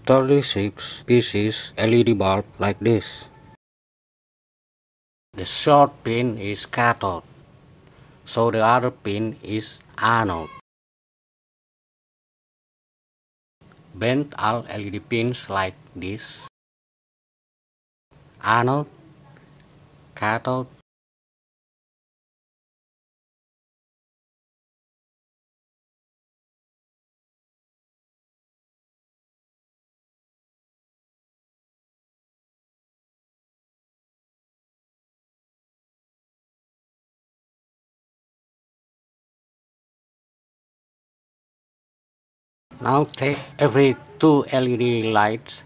36 pieces LED bulb like this. The short pin is cathode, so the other pin is anode. Bend all LED pins like this: anode, cathode, Now take every two LED lights,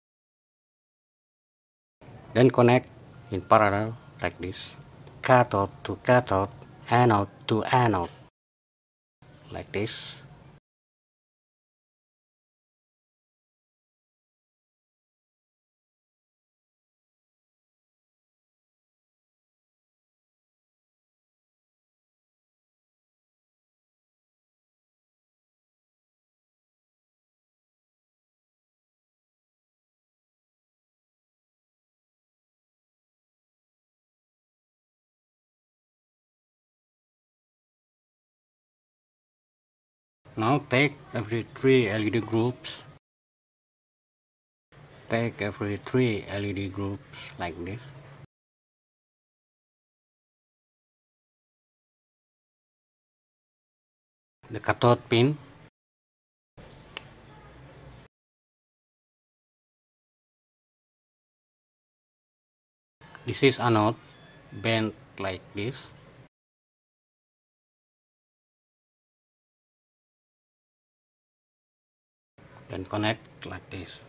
then connect in parallel like this: cathode to cathode, anode to anode, like this. Now take every three LED groups. Take every three LED groups like this. The cathode pin, this is anode, bent like this. Then connect like this.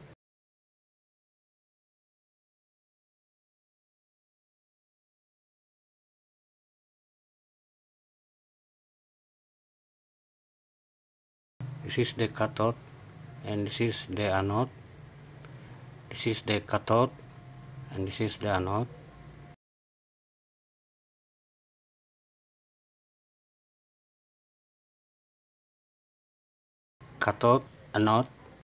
This is the cathode and this is the anode. This is the cathode and this is the anode. Cathode, anode.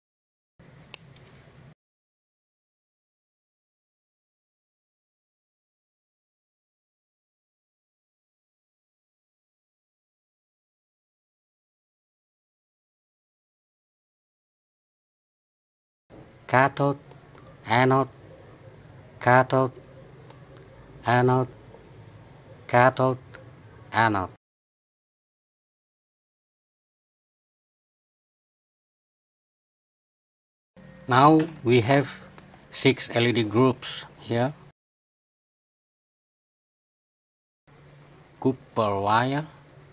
Cathode, anode, cathode, anode, cathode, anode. Now we have 6 LED groups here. Copper wire.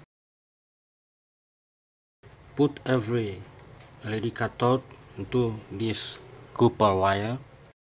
Put every LED cathode into this copper wire.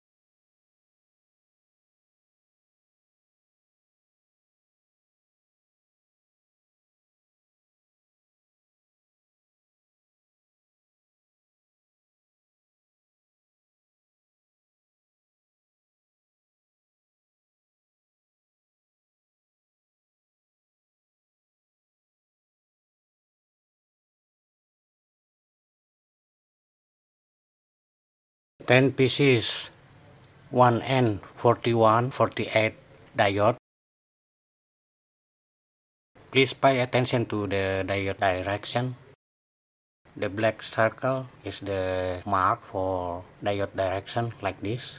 Ten pieces 1N4148 diode. Please pay attention to the diode direction. The black circle is the mark for diode direction like this.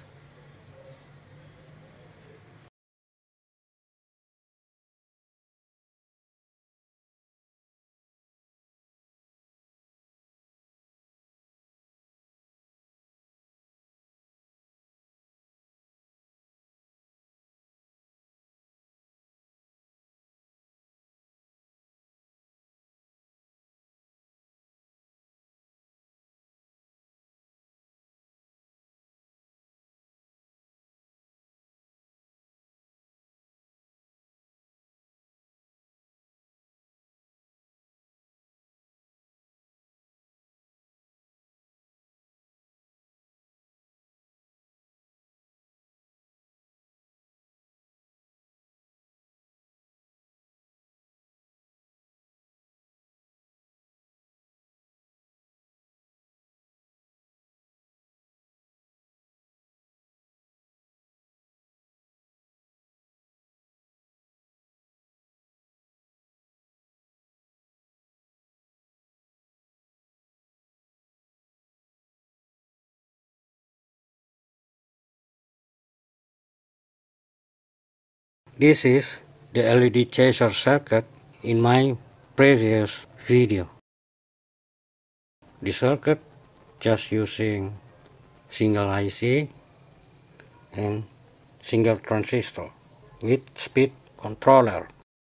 This is the LED chaser circuit in my previous video. The circuit just using single IC and single transistor with speed controller.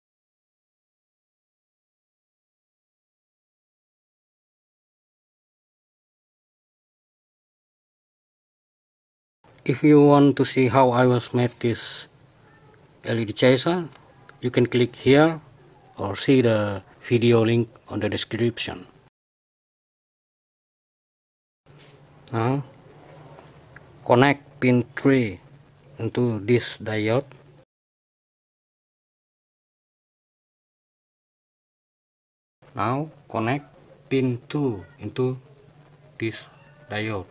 If you want to see how I was made this LED chaser, you can click here or see the video link on the description. Now connect pin 3 into this diode. Now connect pin 2 into this diode.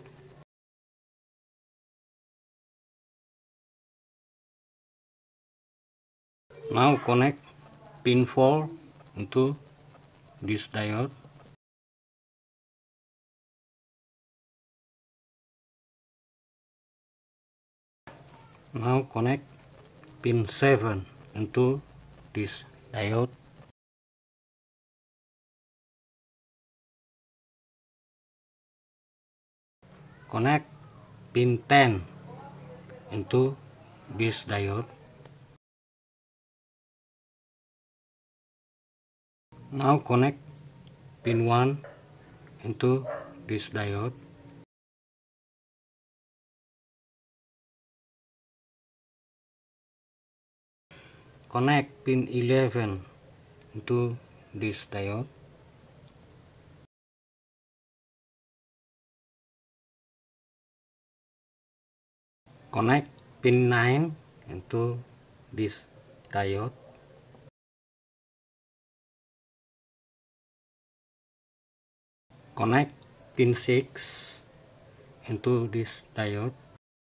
Now connect pin 4 into this diode. Now connect pin 7 into this diode. Connect pin 10 into this diode. Now connect pin 1 into this diode. Connect pin 11 into this diode. Connect pin 9 into this diode. Connect pin 6 into this diode.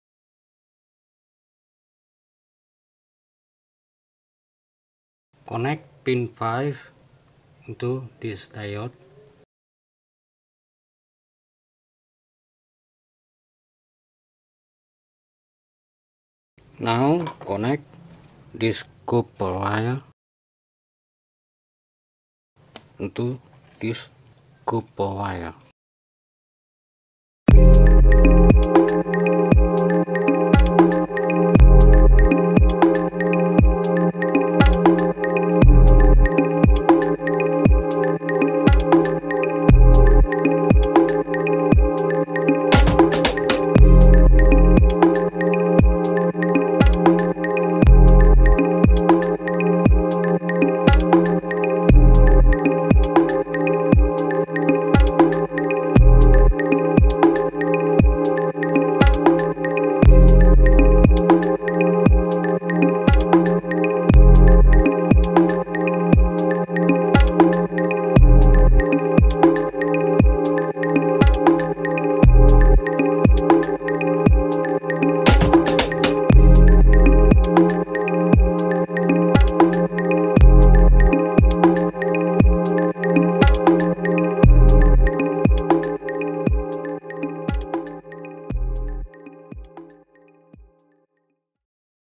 Connect pin 5 into this diode. Now connect this copper wire into this copper wire.